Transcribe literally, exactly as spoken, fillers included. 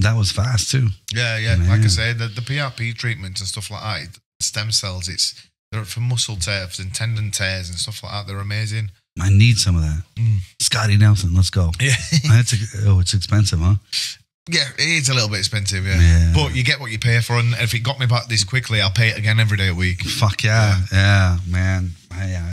That was fast too. Yeah, yeah. Man. Like I say, the, the P R P treatments and stuff like that, stem cells, it's they're for muscle tears and tendon tears and stuff like that. They're amazing. I need some of that. Mm. Scotty Nelson, let's go. Yeah. That's a, oh, it's expensive, huh? Yeah, it is a little bit expensive, yeah. yeah. But you get what you pay for, and if it got me back this quickly, I'll pay it again every day a week. Fuck yeah, yeah, yeah man. I, uh,